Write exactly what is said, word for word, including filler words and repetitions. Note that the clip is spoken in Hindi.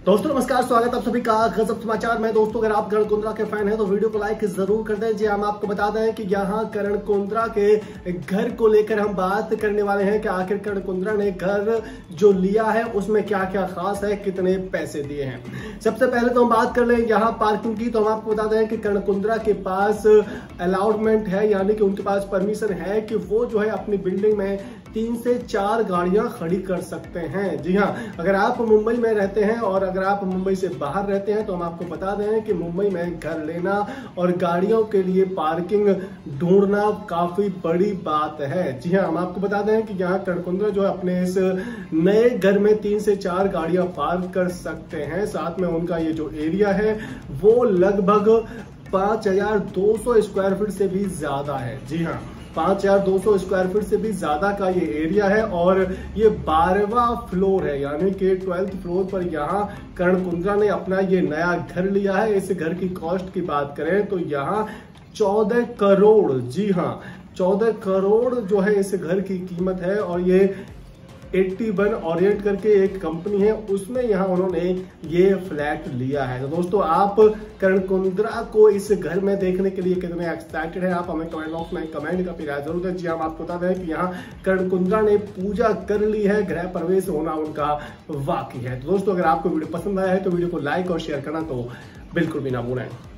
दोस्तों नमस्कार, स्वागत आप सभी का गजब समाचार में। दोस्तों अगर आप करण कुंद्रा के फैन हैं तो वीडियो को लाइक जरूर कर दें। जी हम आपको बता दें कि यहाँ करण कुंद्रा के घर को लेकर हम बात करने वाले हैं कि आखिर करण कुंद्रा ने घर जो लिया है उसमें क्या क्या खास है, कितने पैसे दिए हैं। सबसे पहले तो हम बात कर लें यहाँ पार्किंग की। तो हम आपको बता दें कि करण कुंद्रा के पास अलाउडमेंट है, यानी कि उनके पास परमिशन है कि वो जो है अपनी बिल्डिंग में तीन से चार गाड़ियां खड़ी कर सकते हैं। जी हाँ, अगर आप मुंबई में रहते हैं और अगर आप मुंबई से बाहर रहते हैं तो हम आपको बता दें कि मुंबई में घर लेना और गाड़ियों के लिए पार्किंग ढूंढना काफी बड़ी बात है। जी हाँ, हम आपको बता दें कि यहाँ करण कुंद्रा जो है अपने इस नए घर में तीन से चार गाड़ियां पार्क कर सकते हैं। साथ में उनका ये जो एरिया है वो लगभग पांच हजार दो सौ स्क्वायर फीट से भी ज्यादा है। जी हाँ, पांच हजार दो सौ स्क्वायर फीट से भी ज्यादा का ये एरिया है और ये बारहवां फ्लोर है, यानी कि ट्वेल्थ फ्लोर पर यहाँ करण कुंद्रा ने अपना ये नया घर लिया है। इस घर की कॉस्ट की बात करें तो यहाँ चौदह करोड़, जी हाँ चौदह करोड़ जो है इस घर की कीमत है। और ये इक्यासी ओरिएंट करके एक कंपनी है, उसमें यहाँ उन्होंने ये फ्लैट लिया है। तो दोस्तों आप करण कुंद्रा को इस घर में देखने के लिए कितने एक्साइटेड हैं, आप हमें कमेंट बॉक्स में कमेंट का राय जरूर दें। जी हम आपको बता दें कि यहाँ करण कुंद्रा ने पूजा कर ली है, गृह प्रवेश होना उनका बाकी है। तो दोस्तों अगर आपको वीडियो पसंद आया है तो वीडियो को लाइक और शेयर करना तो बिल्कुल भी ना भूलें।